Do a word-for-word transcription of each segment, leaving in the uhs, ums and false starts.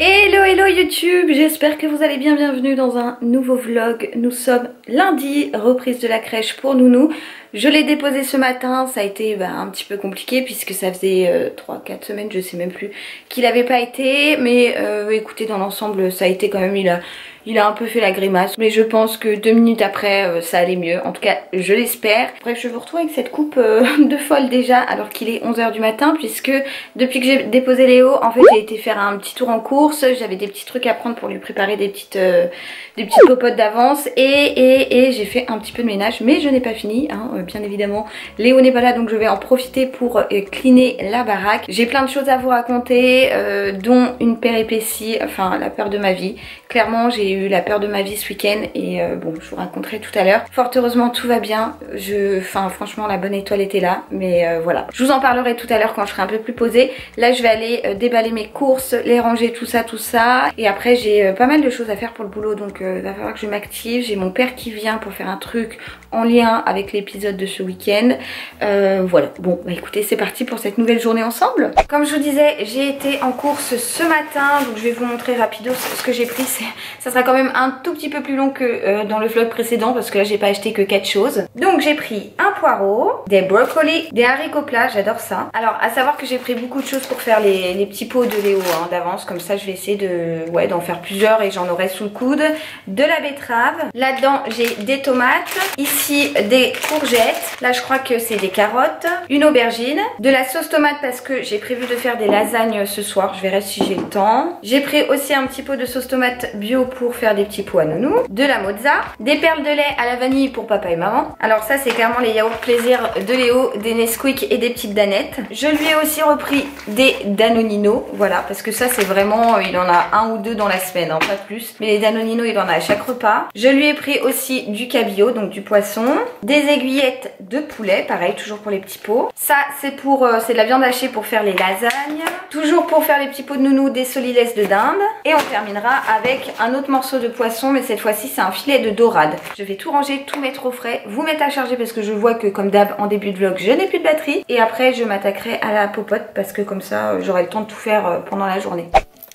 Hello hello YouTube, j'espère que vous allez bien, bienvenue dans un nouveau vlog. Nous sommes lundi, reprise de la crèche pour Nounou. Je l'ai déposé ce matin, ça a été bah, un petit peu compliqué puisque ça faisait euh, trois quatre semaines, je sais même plus, qu'il n'avait pas été. Mais euh, écoutez, dans l'ensemble ça a été quand même, il a, il a un peu fait la grimace. Mais je pense que deux minutes après euh, ça allait mieux, en tout cas je l'espère. Bref, je vous retrouve avec cette coupe euh, de folle déjà alors qu'il est onze heures du matin, puisque depuis que j'ai déposé Léo, en fait j'ai été faire un petit tour en course. J'avais des petits trucs à prendre pour lui préparer des petites, euh, des petites popotes d'avance et, et, et j'ai fait un petit peu de ménage, mais je n'ai pas fini hein. Bien évidemment Léo n'est pas là, donc je vais en profiter pour euh, cleaner la baraque. J'ai plein de choses à vous raconter, euh, dont une péripétie, enfin la peur de ma vie. Clairement j'ai eu la peur de ma vie ce week-end et euh, bon, je vous raconterai tout à l'heure. Fort heureusement tout va bien, je, enfin franchement la bonne étoile était là, mais euh, voilà, je vous en parlerai tout à l'heure quand je serai un peu plus posée. Là je vais aller euh, déballer mes courses, les ranger, tout ça tout ça, et après j'ai euh, pas mal de choses à faire pour le boulot, donc il euh, va falloir que je m'active. J'ai mon père qui vient pour faire un truc en lien avec l'épisode de ce week-end. Euh, voilà, bon bah écoutez, c'est parti pour cette nouvelle journée ensemble. Comme je vous disais, j'ai été en course ce matin, donc je vais vous montrer rapido ce que j'ai pris. Ça sera quand même un tout petit peu plus long que euh, dans le vlog précédent parce que là j'ai pas acheté que quatre choses. Donc j'ai pris un poireau, des brocolis, des haricots plats, j'adore ça. Alors à savoir que j'ai pris beaucoup de choses pour faire les, les petits pots de Léo hein, d'avance, comme ça je vais essayer de ouais, d'en faire plusieurs et j'en aurai sous le coude. De la betterave, là-dedans j'ai des tomates, ici des courgettes, là je crois que c'est des carottes, une aubergine, de la sauce tomate parce que j'ai prévu de faire des lasagnes ce soir, je verrai si j'ai le temps. J'ai pris aussi un petit pot de sauce tomate bio pour faire des petits pots à Nounou, de la mozza, des perles de lait à la vanille pour papa et maman. Alors ça c'est clairement les yaourts plaisir de Léo, des Nesquik et des petites danettes. Je lui ai aussi repris des Danonino, voilà, parce que ça c'est vraiment, il en a un ou deux dans la semaine, hein, pas plus. Mais les Danonino il en a à chaque repas. Je lui ai pris aussi du cabillaud, donc du poisson, des aiguillettes de poulet, pareil toujours pour les petits pots. Ça c'est pour, euh, c'est de la viande hachée pour faire les lasagnes. Toujours pour faire les petits pots de Nounou, des solilès de dinde. Et on terminera avec un autre morceau de poisson, mais cette fois-ci c'est un filet de dorade. Je vais tout ranger, tout mettre au frais, vous mettre à charger parce que je vois que comme d'hab en début de vlog je n'ai plus de batterie. Et après je m'attaquerai à la popote parce que comme ça j'aurai le temps de tout faire pendant la journée.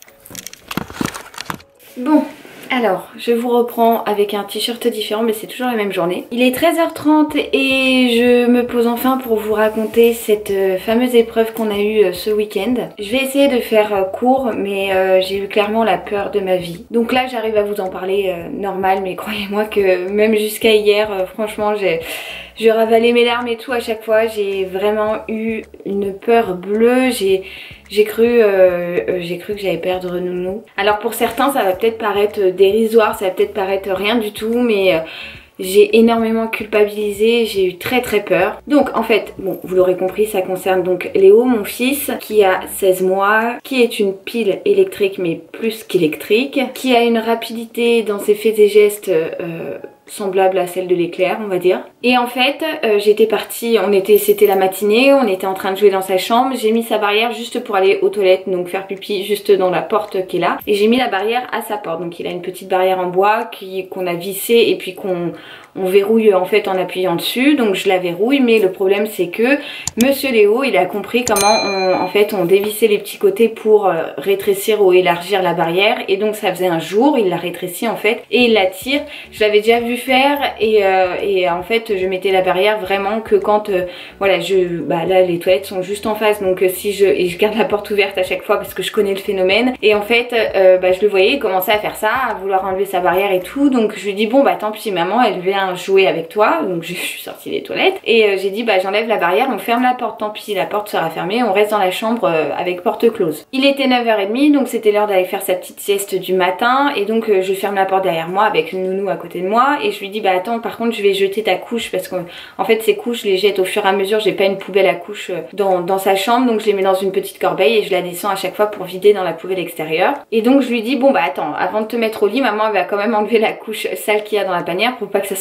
Bon. Alors, je vous reprends avec un t-shirt différent, mais c'est toujours la même journée. Il est treize heures trente et je me pose enfin pour vous raconter cette fameuse épreuve qu'on a eue ce week-end. Je vais essayer de faire court, mais euh, j'ai eu clairement la peur de ma vie. Donc là, j'arrive à vous en parler euh, normal, mais croyez-moi que même jusqu'à hier, euh, franchement, j'ai... Je ravalais mes larmes et tout à chaque fois, j'ai vraiment eu une peur bleue, j'ai j'ai cru, euh, j'ai cru que j'allais perdre Nounou. Alors pour certains ça va peut-être paraître dérisoire, ça va peut-être paraître rien du tout, mais euh, j'ai énormément culpabilisé, j'ai eu très très peur. Donc en fait, bon vous l'aurez compris, ça concerne donc Léo, mon fils, qui a seize mois, qui est une pile électrique mais plus qu'électrique, qui a une rapidité dans ses faits et gestes euh, semblable à celle de l'éclair on va dire. Et en fait euh, j'étais partie, on était, c'était la matinée, on était en train de jouer dans sa chambre, j'ai mis sa barrière juste pour aller aux toilettes, donc faire pipi juste dans la porte qui est là, et j'ai mis la barrière à sa porte. Donc il a une petite barrière en bois qui qu'on a vissée et puis qu'on on verrouille en fait en appuyant dessus, donc je la verrouille. Mais le problème c'est que monsieur Léo il a compris comment on, en fait on dévissait les petits côtés pour euh, rétrécir ou élargir la barrière, et donc ça faisait un jour, il l'a rétréci en fait et il la tire. Je l'avais déjà vu faire et, euh, et en fait je mettais la barrière vraiment que quand euh, voilà je bah là les toilettes sont juste en face, donc euh, si je et je garde la porte ouverte à chaque fois parce que je connais le phénomène, et en fait euh, bah je le voyais, il commençait à faire ça, à vouloir enlever sa barrière et tout. Donc je lui dis bon bah tant pis maman, elle vient jouer avec toi. Donc je suis sortie des toilettes et euh, j'ai dit bah j'enlève la barrière, on ferme la porte, tant pis la porte sera fermée, on reste dans la chambre euh, avec porte close. Il était neuf heures trente, donc c'était l'heure d'aller faire sa petite sieste du matin, et donc euh, je ferme la porte derrière moi avec une nounou à côté de moi et je lui dis bah attends par contre je vais jeter ta couche parce qu'en en fait ces couches je les jette au fur et à mesure, j'ai pas une poubelle à couches dans, dans sa chambre, donc je les mets dans une petite corbeille et je la descends à chaque fois pour vider dans la poubelle extérieure. Et donc je lui dis bon bah attends, avant de te mettre au lit maman elle va quand même enlever la couche sale qu'il y a dans la panière pour pas que ça sente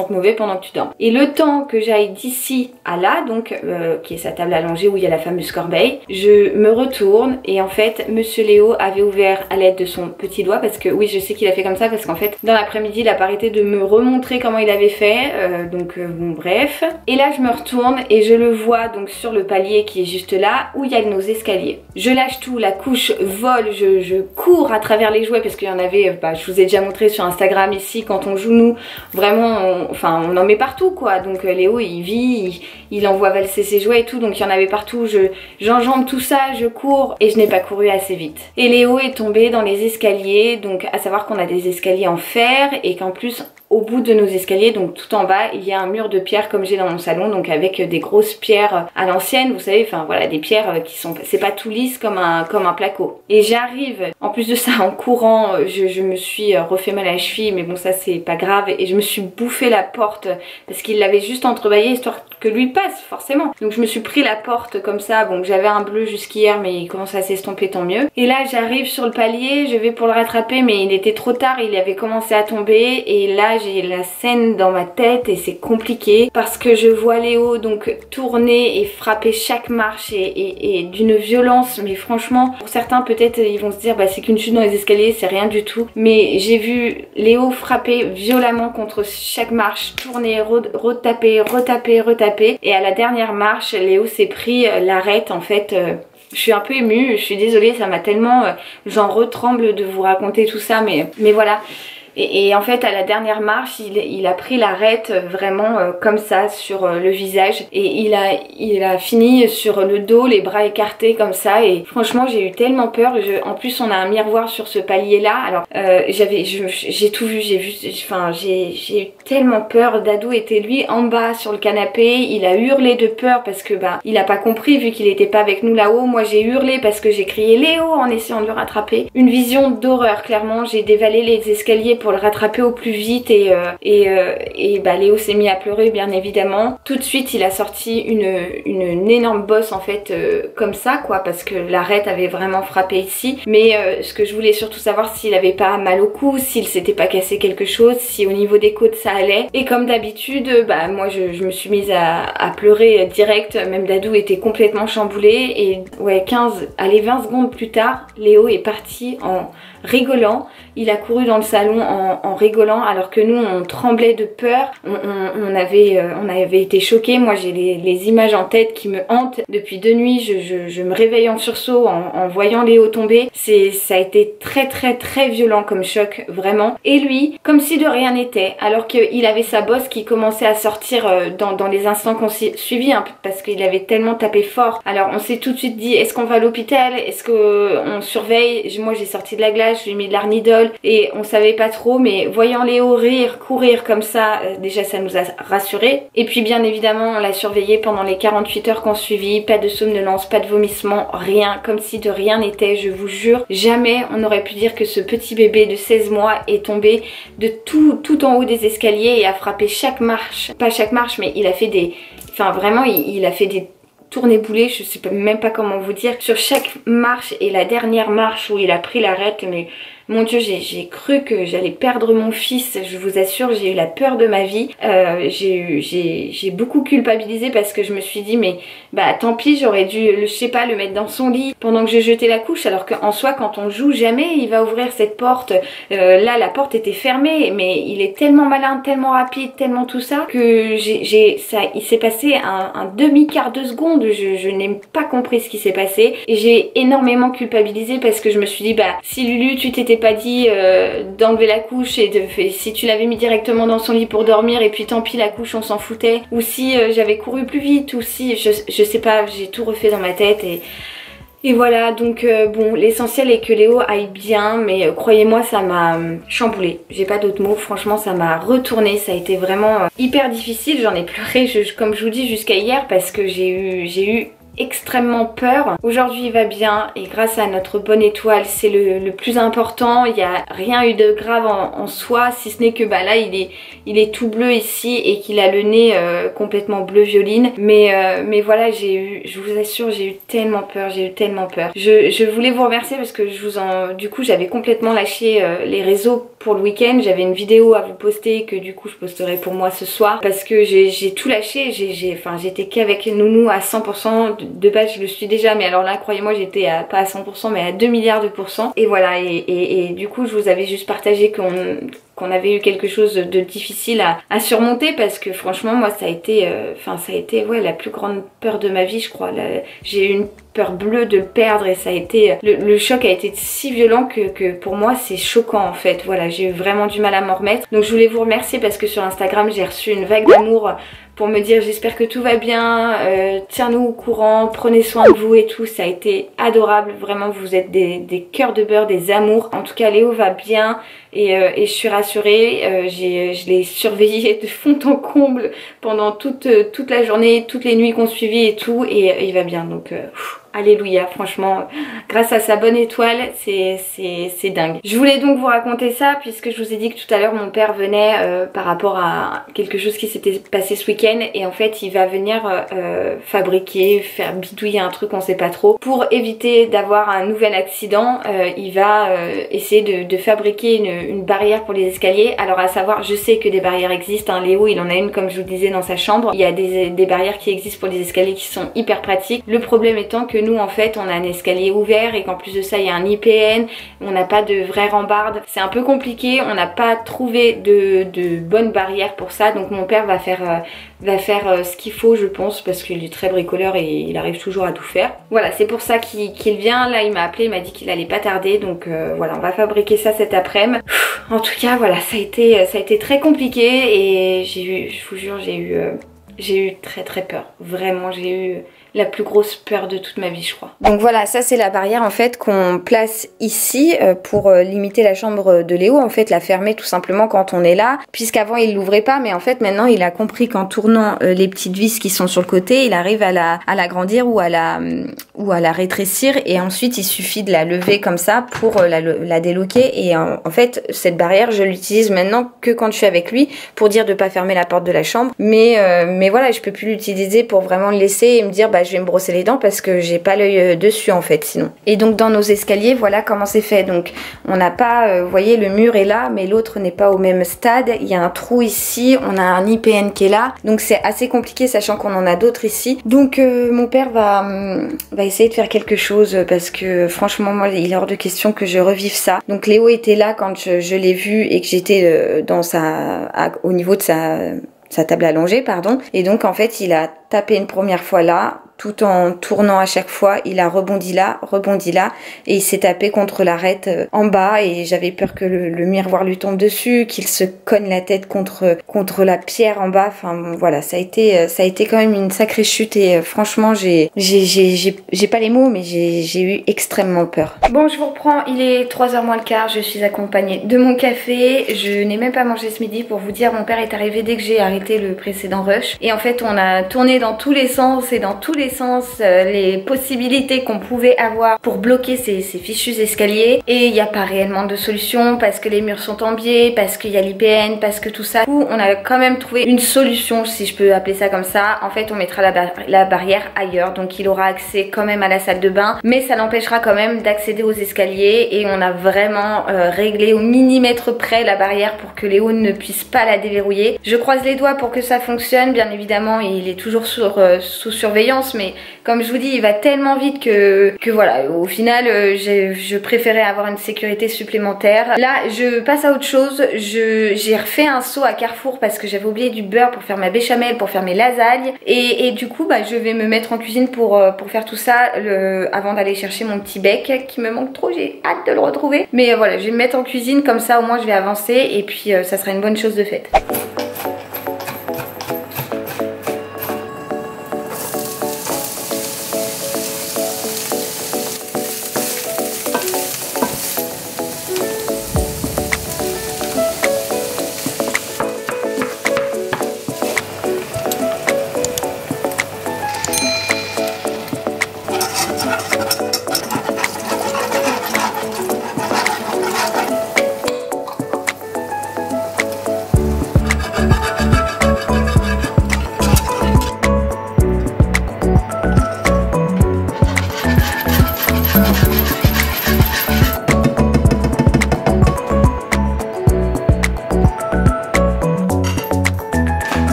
sente mauvais pendant que tu dors. Et le temps que j'aille d'ici à là, donc euh, qui est sa table allongée où il y a la fameuse corbeille, je me retourne et en fait Monsieur Léo avait ouvert à l'aide de son petit doigt, parce que oui je sais qu'il a fait comme ça parce qu'en fait dans l'après-midi il a pas arrêté de me remontrer comment il avait fait, euh, donc euh, bon bref. Et là je me retourne et je le vois donc sur le palier qui est juste là où il y a nos escaliers. Je lâche tout, la couche vole, je, je cours à travers les jouets parce qu'il y en avait, bah, je vous ai déjà montré sur Instagram ici quand on joue nous, vraiment on, enfin on en met partout quoi, donc euh, Léo il vit, il, il envoie valser ses jouets et tout, donc il y en avait partout, je j'enjambe tout ça, je cours et je n'ai pas couru assez vite. Et Léo est tombé dans les escaliers, donc à savoir qu'on a des escaliers en fer et qu'en plus au bout de nos escaliers, donc tout en bas, il y a un mur de pierre comme j'ai dans mon salon, donc avec des grosses pierres à l'ancienne, vous savez, enfin voilà, des pierres qui sont, c'est pas tout lisse comme un, comme un placo. Et j'arrive, en plus de ça, en courant, je, je me suis refait mal à la cheville, mais bon ça c'est pas grave, et je me suis bouffé la porte parce qu'il l'avait juste entrebâillée histoire que lui passe forcément. Donc je me suis pris la porte comme ça, bon j'avais un bleu jusqu'hier mais il commence à s'estomper, tant mieux. Et là j'arrive sur le palier, je vais pour le rattraper mais il était trop tard, il avait commencé à tomber et là j'ai la scène dans ma tête et c'est compliqué parce que je vois Léo donc tourner et frapper chaque marche et, et, et d'une violence, mais franchement pour certains peut-être ils vont se dire bah c'est qu'une chute dans les escaliers, c'est rien du tout, mais j'ai vu Léo frapper violemment contre chaque marche, tourner, retaper, retaper, retaper et à la dernière marche Léo s'est pris l'arête en fait. euh, Je suis un peu émue, je suis désolée, ça m'a tellement, euh, j'en retremble de vous raconter tout ça, mais, mais voilà. Et, et en fait à la dernière marche il, il a pris l'arête vraiment euh, comme ça sur euh, le visage et il a, il a fini sur le dos, les bras écartés comme ça, et franchement j'ai eu tellement peur. Je, en plus on a un miroir sur ce palier là, alors euh, j'avais, j'ai tout vu, j'ai vu, enfin j'ai eu tellement peur. Dadou était lui en bas sur le canapé, il a hurlé de peur parce que bah il a pas compris vu qu'il était pas avec nous là-haut. Moi j'ai hurlé parce que j'ai crié Léo en essayant de le rattraper. Une vision d'horreur clairement, j'ai dévalé les escaliers pour le rattraper au plus vite et, euh, et, euh, et bah Léo s'est mis à pleurer bien évidemment. Tout de suite il a sorti une, une, une énorme bosse en fait euh, comme ça quoi, parce que l'arête avait vraiment frappé ici. Mais euh, ce que je voulais surtout savoir, s'il avait pas mal au cou, s'il s'était pas cassé quelque chose, si au niveau des côtes ça allait. Et comme d'habitude bah moi je, je me suis mise à, à pleurer direct, même Dadou était complètement chamboulé et ouais quinze, allez vingt secondes plus tard Léo est parti en rigolant. Il a couru dans le salon en, en rigolant alors que nous on tremblait de peur, on, on, on, avait, euh, on avait été choqués. Moi j'ai les, les images en tête qui me hantent depuis deux nuits, je, je, je me réveille en sursaut en, en voyant Léo tomber. C'est, ça a été très très très violent comme choc vraiment. Et lui comme si de rien n'était, alors qu'il avait sa bosse qui commençait à sortir euh, dans, dans les instants qu'on s'est suivi hein, parce qu'il avait tellement tapé fort. Alors on s'est tout de suite dit est-ce qu'on va à l'hôpital, est-ce qu'on surveille. Moi j'ai sorti de la glace, je lui ai mis de l'arnidol et on savait pas trop, mais voyant Léo rire, courir comme ça, euh, déjà ça nous a rassurés. Et puis bien évidemment on l'a surveillé pendant les quarante-huit heures qu'on suivit, pas de somnolence, pas de vomissement, rien, comme si de rien n'était. Je vous jure, jamais on aurait pu dire que ce petit bébé de seize mois est tombé de tout, tout en haut des escaliers et a frappé chaque marche, pas chaque marche mais il a fait des, enfin vraiment il, il a fait des tourner boulet, je sais même pas comment vous dire, sur chaque marche. Et la dernière marche où il a pris l'arête, mais mon Dieu, j'ai cru que j'allais perdre mon fils, je vous assure, j'ai eu la peur de ma vie. Euh, j'ai beaucoup culpabilisé parce que je me suis dit mais bah tant pis, j'aurais dû, le, je sais pas, le mettre dans son lit pendant que je jetais la couche, alors qu'en soi quand on joue jamais il va ouvrir cette porte. Euh, là la porte était fermée mais il est tellement malin, tellement rapide, tellement tout ça que j'ai ça, il s'est passé un, un demi-quart de seconde, je, je n'ai pas compris ce qui s'est passé et j'ai énormément culpabilisé parce que je me suis dit bah si Lulu tu t'étais pas dit euh, d'enlever la couche et de, si tu l'avais mis directement dans son lit pour dormir et puis tant pis la couche on s'en foutait, ou si euh, j'avais couru plus vite, ou si je, je sais pas, j'ai tout refait dans ma tête et Et voilà, donc euh, bon, l'essentiel est que Léo aille bien, mais euh, croyez-moi, ça m'a euh, chamboulé. J'ai pas d'autres mots, franchement, ça m'a retourné. Ça a été vraiment euh, hyper difficile. J'en ai pleuré, je, comme je vous dis, jusqu'à hier, parce que j'ai eu, j'ai eu extrêmement peur. Aujourd'hui il va bien et grâce à notre bonne étoile c'est le, le plus important. Il n'y a rien eu de grave en, en soi, si ce n'est que bah là il est, il est tout bleu ici et qu'il a le nez euh, complètement bleu violine. Mais, euh, mais voilà, j'ai eu, je vous assure, j'ai eu tellement peur, j'ai eu tellement peur. Je, je voulais vous remercier parce que je vous en, du coup j'avais complètement lâché euh, les réseaux pour le week-end. J'avais une vidéo à vous poster que du coup je posterai pour moi ce soir parce que j'ai tout lâché. J'ai, enfin, j'étais qu'avec Nounou à cent pour cent. De base je le suis déjà, mais alors là croyez-moi j'étais à, pas à cent pour cent mais à deux milliards de pourcents. Et voilà, et, et, et du coup je vous avais juste partagé qu'on qu'on avait eu quelque chose de difficile à, à surmonter parce que franchement moi ça a été enfin euh, ça a été ouais la plus grande peur de ma vie je crois. J'ai eu une peur bleue de le perdre et ça a été le, le choc a été si violent que, que pour moi c'est choquant en fait. Voilà, j'ai eu vraiment du mal à m'en remettre. Donc je voulais vous remercier parce que sur Instagram j'ai reçu une vague d'amour pour me dire j'espère que tout va bien, euh, tiens-nous au courant, prenez soin de vous et tout. Ça a été adorable, vraiment vous êtes des, des cœurs de beurre, des amours. En tout cas Léo va bien et, euh, et je suis rassurée. euh, Je l'ai surveillé de fond en comble pendant toute, toute la journée, toutes les nuits qu'on suivit et tout, et, et il va bien. Donc euh, pff, alléluia, franchement grâce à sa bonne étoile c'est dingue. Je voulais donc vous raconter ça puisque je vous ai dit que tout à l'heure mon père venait euh, par rapport à quelque chose qui s'était passé ce week-end et en fait il va venir euh, fabriquer, faire bidouiller un truc on sait pas trop pour éviter d'avoir un nouvel accident. euh, il va euh, essayer de, de fabriquer une, une barrière pour les escaliers. Alors à savoir, je sais que des barrières existent, hein. Léo il en a une comme je vous disais dans sa chambre. Il y a des, des barrières qui existent pour les escaliers qui sont hyper pratiques. Le problème étant que nous en fait on a un escalier ouvert et qu'en plus de ça il y a un I P N, on n'a pas de vraie rambarde, c'est un peu compliqué, on n'a pas trouvé de, de bonnes barrières pour ça. Donc mon père va faire, euh, va faire euh, ce qu'il faut je pense parce qu'il est très bricoleur et il arrive toujours à tout faire. Voilà, c'est pour ça qu'il qu'il vient. Là il m'a appelé, il m'a dit qu'il allait pas tarder, donc euh, voilà, on va fabriquer ça cet après-midi. En tout cas voilà, ça a été, ça a été très compliqué et j'ai eu, je vous jure, j'ai eu, euh, j'ai eu très très peur, vraiment j'ai eu la plus grosse peur de toute ma vie je crois. Donc voilà, ça c'est la barrière en fait qu'on place ici euh, pour euh, limiter la chambre de Léo, en fait la fermer tout simplement quand on est là, puisqu'avant il l'ouvrait pas, mais en fait maintenant il a compris qu'en tournant euh, les petites vis qui sont sur le côté, il arrive à la à l'agrandir ou à la ou à la rétrécir et ensuite il suffit de la lever comme ça pour euh, la, la déloquer. Et en, en fait cette barrière je l'utilise maintenant que quand je suis avec lui pour dire de pas fermer la porte de la chambre, mais euh, mais voilà, je peux plus l'utiliser pour vraiment le laisser et me dire bah je vais me brosser les dents parce que j'ai pas l'œil dessus en fait sinon. Et donc dans nos escaliers voilà comment c'est fait. Donc on n'a pas, euh, vous voyez le mur est là mais l'autre n'est pas au même stade, il y a un trou ici, on a un I P N qui est là, donc c'est assez compliqué sachant qu'on en a d'autres ici. Donc euh, mon père va, euh, va essayer de faire quelque chose parce que franchement moi il est hors de question que je revive ça. Donc Léo était là quand je, je l'ai vu et que j'étais euh, dans sa, à, au niveau de sa, sa table allongée pardon, et donc en fait il a tapé une première fois là, tout en tournant à chaque fois, il a rebondi là, rebondi là, et il s'est tapé contre l'arête en bas, et j'avais peur que le, le miroir lui tombe dessus, qu'il se cogne la tête contre contre la pierre en bas. Enfin bon, voilà, ça a été ça a été quand même une sacrée chute, et franchement j'ai j'ai j'ai j'ai pas les mots, mais j'ai j'ai eu extrêmement peur. Bon, je vous reprends, il est trois heures moins le quart, je suis accompagnée de mon café, je n'ai même pas mangé ce midi pour vous dire. Mon père est arrivé dès que j'ai arrêté le précédent rush, et en fait on a tourné dans tous les sens et dans tous les sens euh, les possibilités qu'on pouvait avoir pour bloquer ces, ces fichus escaliers, et il n'y a pas réellement de solution parce que les murs sont en biais, parce qu'il y a l'I P N, parce que tout ça. On a quand même trouvé une solution, si je peux appeler ça comme ça. En fait on mettra la, bar la barrière ailleurs, donc il aura accès quand même à la salle de bain, mais ça l'empêchera quand même d'accéder aux escaliers, et on a vraiment euh, réglé au millimètre près la barrière pour que Léo ne puisse pas la déverrouiller. Je croise les doigts pour que ça fonctionne, bien évidemment il est toujours sur, euh, sous surveillance, mais comme je vous dis il va tellement vite que, que voilà, au final euh, je préférais avoir une sécurité supplémentaire. Là je passe à autre chose, j'ai refait un saut à Carrefour parce que j'avais oublié du beurre pour faire ma béchamel, pour faire mes lasagnes, et, et du coup bah, je vais me mettre en cuisine pour, euh, pour faire tout ça le, avant d'aller chercher mon petit bec qui me manque trop, j'ai hâte de le retrouver. Mais euh, voilà, je vais me mettre en cuisine, comme ça au moins je vais avancer, et puis euh, ça sera une bonne chose de faite.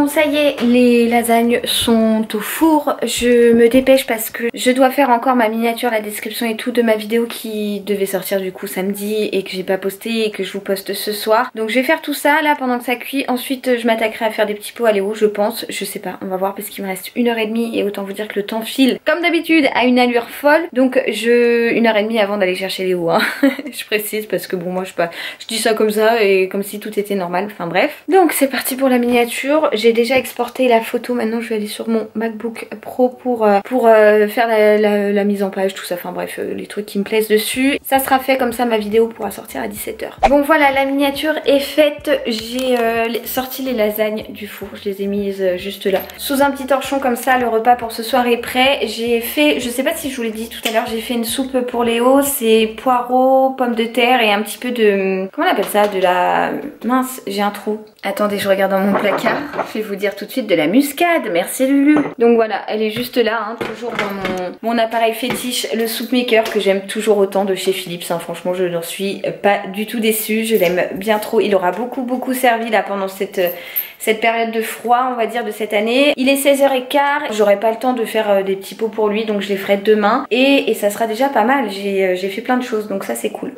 ça y est, les lasagnes sont au four. Je me dépêche parce que je dois faire encore ma miniature, la description et tout de ma vidéo qui devait sortir du coup samedi et que j'ai pas posté et que je vous poste ce soir. Donc je vais faire tout ça là pendant que ça cuit. Ensuite je m'attaquerai à faire des petits pots à Léo, je pense. Je sais pas, on va voir parce qu'il me reste une heure et demie et autant vous dire que le temps file comme d'habitude à une allure folle. Donc je... une heure et demie avant d'aller chercher Léo, hein. Je précise parce que bon moi je, pas... je dis ça comme ça et comme si tout était normal, enfin bref. Donc c'est parti pour la miniature. J'ai déjà exporté la photo, maintenant je vais aller sur mon MacBook Pro pour, euh, pour euh, faire la, la, la mise en page, tout ça, enfin bref, euh, les trucs qui me plaisent dessus. Ça sera fait comme ça, ma vidéo pourra sortir à dix-sept heures. Bon voilà, la miniature est faite. J'ai euh, sorti les lasagnes du four, je les ai mises euh, juste là. Sous un petit torchon comme ça, le repas pour ce soir est prêt. J'ai fait, je sais pas si je vous l'ai dit tout à l'heure, j'ai fait une soupe pour Léo, c'est poireaux, pommes de terre et un petit peu de... Comment on appelle ça? De la... Mince, j'ai un trou. Attendez, je regarde dans mon placard. Je vais vous dire tout de suite de la muscade. Merci Lulu. Donc voilà, elle est juste là, hein, toujours dans mon, mon appareil fétiche, le soup maker que j'aime toujours autant de chez Philips. Hein. Franchement, je n'en suis pas du tout déçue. Je l'aime bien trop. Il aura beaucoup beaucoup servi là pendant cette... cette période de froid on va dire de cette année. Il est seize heures quinze, j'aurai pas le temps de faire euh, des petits pots pour lui donc je les ferai demain et, et ça sera déjà pas mal. J'ai euh, j'ai fait plein de choses donc ça c'est cool.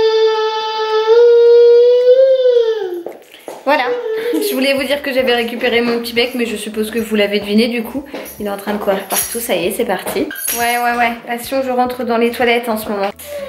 Voilà, je voulais vous dire que j'avais récupéré mon petit bec mais je suppose que vous l'avez deviné du coup. Il est en train de courir partout, ça y est c'est parti. Ouais ouais ouais, passion je rentre dans les toilettes en ce moment.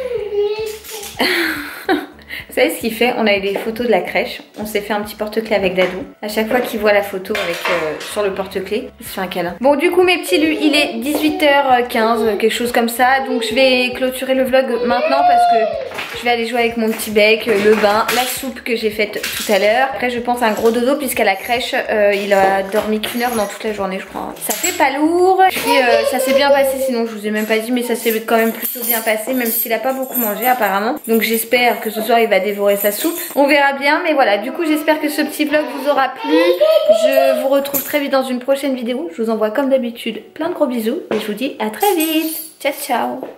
Vous savez ce qu'il fait? On a eu des photos de la crèche. On s'est fait un petit porte-clés avec Dadou. À chaque fois qu'il voit la photo avec euh, sur le porte-clés, il se fait un câlin. Bon du coup mes petits lus, il est dix-huit heures quinze, quelque chose comme ça. Donc je vais clôturer le vlog maintenant parce que je vais aller jouer avec mon petit bec, le bain, la soupe que j'ai faite tout à l'heure. Après je pense à un gros dodo puisqu'à la crèche euh, il a dormi qu'une heure dans toute la journée je crois. Ça fait pas lourd. Puis euh, ça s'est bien passé, sinon je vous ai même pas dit, mais ça s'est quand même plutôt bien passé même s'il a pas beaucoup mangé apparemment. Donc j'espère que ce soir il va dévorer sa soupe. On verra bien, mais voilà, du coup j'espère que ce petit vlog vous aura plu. Je vous retrouve très vite dans une prochaine vidéo. Je vous envoie comme d'habitude plein de gros bisous et je vous dis à très vite. Ciao ciao.